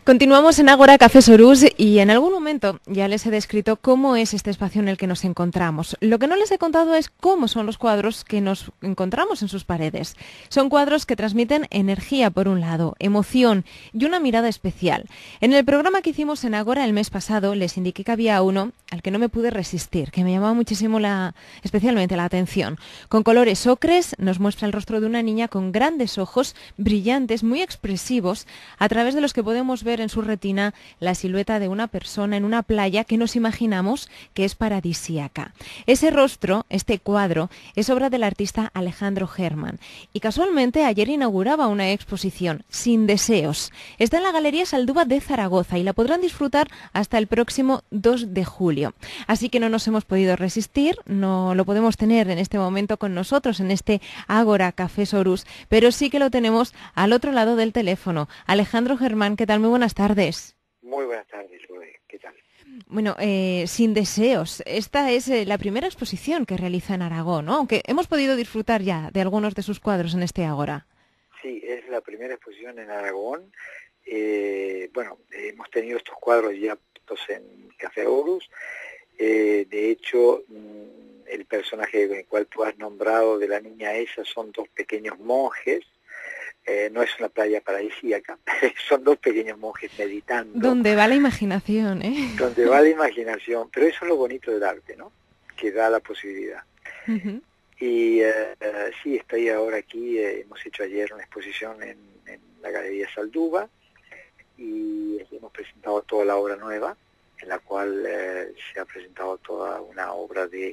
Continuamos en Ágora Café Sorús y en algún momento ya les he descrito cómo es este espacio en el que nos encontramos. Lo que no les he contado es cómo son los cuadros que nos encontramos en sus paredes. Son cuadros que transmiten energía por un lado, emoción y una mirada especial. En el programa que hicimos en Ágora el mes pasado les indiqué que había uno al que no me pude resistir, que me llamaba muchísimo especialmente la atención. Con colores ocres nos muestra el rostro de una niña con grandes ojos brillantes, muy expresivos, a través de los que podemos ver en su retina la silueta de una persona en una playa que nos imaginamos que es paradisíaca. Ese rostro, este cuadro, es obra del artista Alejandro Herman y casualmente ayer inauguraba una exposición, Sin Deseos. Está en la Galería Saldúa de Zaragoza y la podrán disfrutar hasta el próximo 2 de julio. Así que no nos hemos podido resistir, no lo podemos tener en este momento con nosotros en este Ágora Café Sorús, pero sí que lo tenemos al otro lado del teléfono. Alejandro Herman, ¿qué tal? Muy buenas tardes. Muy buenas tardes, Loe. ¿Qué tal? Bueno, Sin Deseos. Esta es la primera exposición que realiza en Aragón, ¿no? Aunque hemos podido disfrutar ya de algunos de sus cuadros en este Ágora. Sí, es la primera exposición en Aragón. Hemos tenido estos cuadros ya puestos en Café Horus. De hecho, el personaje con el cual tú has nombrado de la niña esa son dos pequeños monjes. No es una playa paradisíaca, son dos pequeños monjes meditando. Donde va la imaginación, ¿eh? Donde va la imaginación, pero eso es lo bonito del arte, ¿no? Que da la posibilidad. Uh-huh. Y sí, estoy ahora aquí, hemos hecho ayer una exposición en la Galería Saldúa y hemos presentado toda la obra nueva, en la cual se ha presentado toda una obra de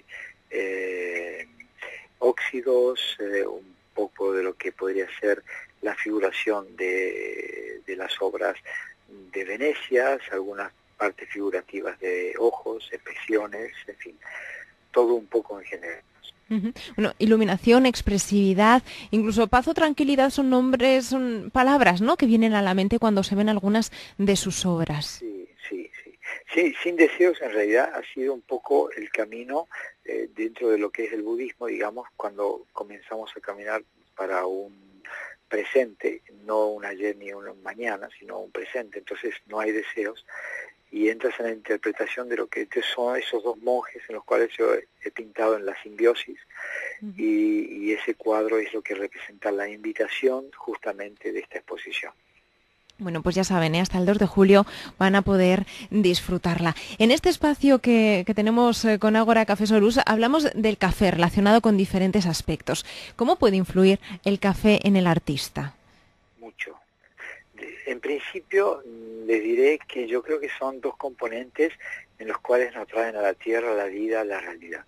óxidos, un poco de lo que podría ser la figuración de las obras de Venecia, algunas partes figurativas de ojos, expresiones, en fin, todo un poco en general. Uh-huh. Bueno, iluminación, expresividad, incluso paz o tranquilidad son nombres, son palabras, ¿no?, que vienen a la mente cuando se ven algunas de sus obras. Sí, Sin Deseos en realidad ha sido un poco el camino dentro de lo que es el budismo, digamos, cuando comenzamos a caminar para un presente, no un ayer ni un mañana, sino un presente, entonces no hay deseos, y entras en la interpretación de lo que son esos dos monjes en los cuales yo he pintado en la simbiosis, uh-huh. y ese cuadro es lo que representa la invitación justamente de esta exposición. Bueno, pues ya saben, hasta el 2 de julio van a poder disfrutarla. En este espacio que tenemos con Ágora Café Sorús hablamos del café relacionado con diferentes aspectos. ¿Cómo puede influir el café en el artista? Mucho. En principio les diré que yo creo que son dos componentes en los cuales nos traen a la tierra, la vida, la realidad.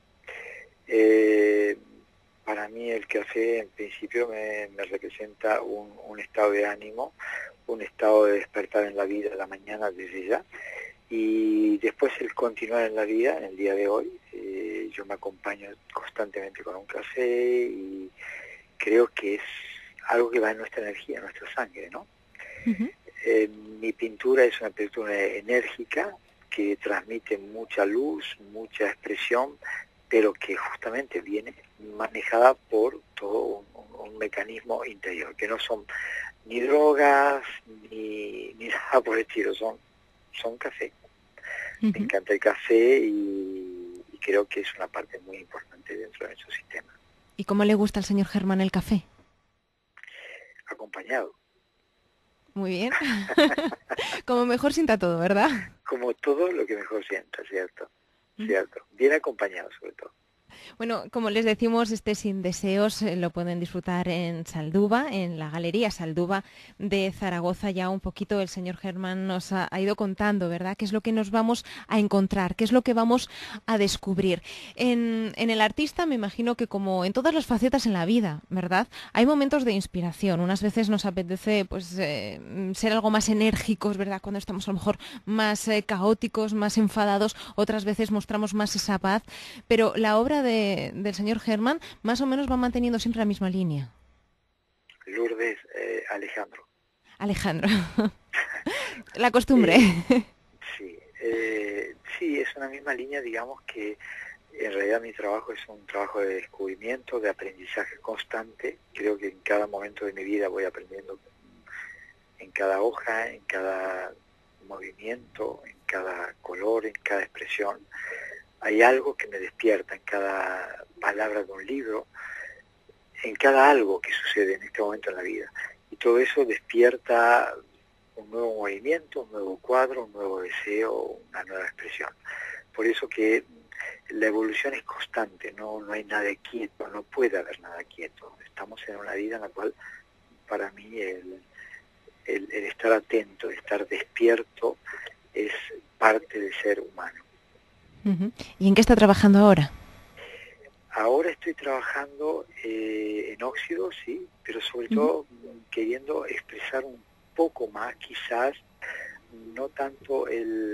Para mí el café en principio me representa un estado de ánimo, un estado de despertar en la vida de la mañana desde ya, y después el continuar en la vida, en el día de hoy. Yo me acompaño constantemente con un café y creo que es algo que va en nuestra energía, en nuestra sangre, ¿no? Uh-huh. Mi pintura es una pintura enérgica que transmite mucha luz, mucha expresión, pero que justamente viene manejada por todo un mecanismo interior, que no son ni drogas, ni nada por el estilo, son café. Uh-huh. Me encanta el café y creo que es una parte muy importante dentro de nuestro sistema. ¿Y cómo le gusta al señor Herman el café? Acompañado. Muy bien. Como mejor sienta todo, ¿verdad? Como todo lo que mejor sienta, ¿cierto? Cierto. Bien acompañado, sobre todo. Bueno, como les decimos, este Sin Deseos lo pueden disfrutar en Saldúa, en la Galería Saldúa de Zaragoza. Ya un poquito el señor Herman nos ha ido contando, ¿verdad?, qué es lo que nos vamos a encontrar, qué es lo que vamos a descubrir. En el artista me imagino que como en todas las facetas en la vida, ¿verdad?, hay momentos de inspiración. Unas veces nos apetece ser algo más enérgicos, ¿verdad?, cuando estamos a lo mejor más caóticos, más enfadados. Otras veces mostramos más esa paz, pero la obra del señor Herman más o menos va manteniendo siempre la misma línea. Lourdes, Alejandro. Alejandro. La costumbre. Sí, es una misma línea, digamos que en realidad mi trabajo es un trabajo de descubrimiento, de aprendizaje constante. Creo que en cada momento de mi vida voy aprendiendo, en cada hoja, en cada movimiento, en cada color, en cada expresión. Hay algo que me despierta en cada palabra de un libro, en cada algo que sucede en este momento en la vida. Y todo eso despierta un nuevo movimiento, un nuevo cuadro, un nuevo deseo, una nueva expresión. Por eso que la evolución es constante, no hay nada quieto, no puede haber nada quieto. Estamos en una vida en la cual, para mí, el estar atento, el estar despierto, es parte del ser humano. ¿Y en qué está trabajando ahora? Ahora estoy trabajando en óxido, sí, pero sobre todo queriendo expresar un poco más, quizás, no tanto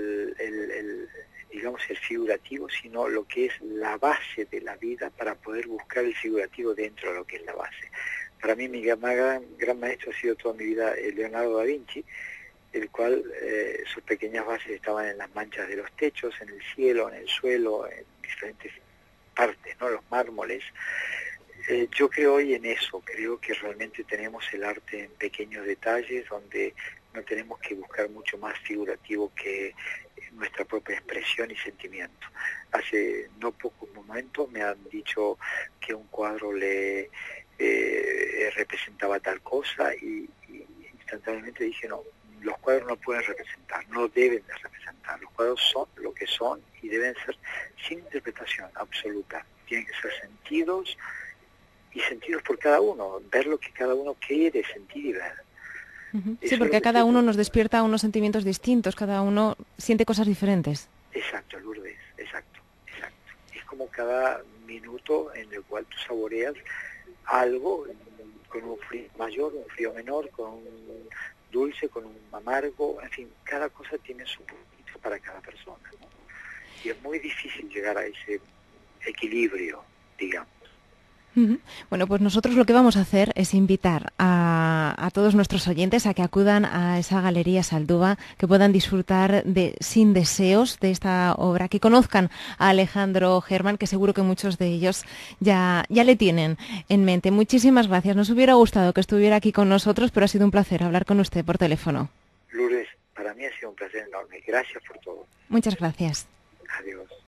digamos, el figurativo, sino lo que es la base de la vida para poder buscar el figurativo dentro de lo que es la base. Para mí mi gran maestro ha sido toda mi vida Leonardo da Vinci, el cual sus pequeñas bases estaban en las manchas de los techos, en el cielo, en el suelo, en diferentes partes, ¿no? Los mármoles. Yo creo hoy en eso, creo que realmente tenemos el arte en pequeños detalles, donde no tenemos que buscar mucho más figurativo que nuestra propia expresión y sentimiento. Hace no pocos momentos me han dicho que un cuadro le representaba tal cosa y instantáneamente dije no, los cuadros no pueden representar, no deben de representar, los cuadros son lo que son y deben ser sin interpretación absoluta, tienen que ser sentidos y sentidos por cada uno, ver lo que cada uno quiere sentir y ver. Sí, porque a cada uno nos despierta unos sentimientos distintos, cada uno siente cosas diferentes. Exacto, Lourdes, exacto. Es como cada minuto en el cual tú saboreas algo con un frío mayor, un frío menor, con un dulce, con un amargo, en fin, cada cosa tiene su punto para cada persona, ¿no? Y es muy difícil llegar a ese equilibrio, digamos. Bueno, pues nosotros lo que vamos a hacer es invitar a todos nuestros oyentes a que acudan a esa Galería Saldúa, que puedan disfrutar de Sin Deseos, de esta obra, que conozcan a Alejandro Germán, que seguro que muchos de ellos ya le tienen en mente. Muchísimas gracias. Nos hubiera gustado que estuviera aquí con nosotros, pero ha sido un placer hablar con usted por teléfono. Lourdes, para mí ha sido un placer enorme. Gracias por todo. Muchas gracias. Adiós.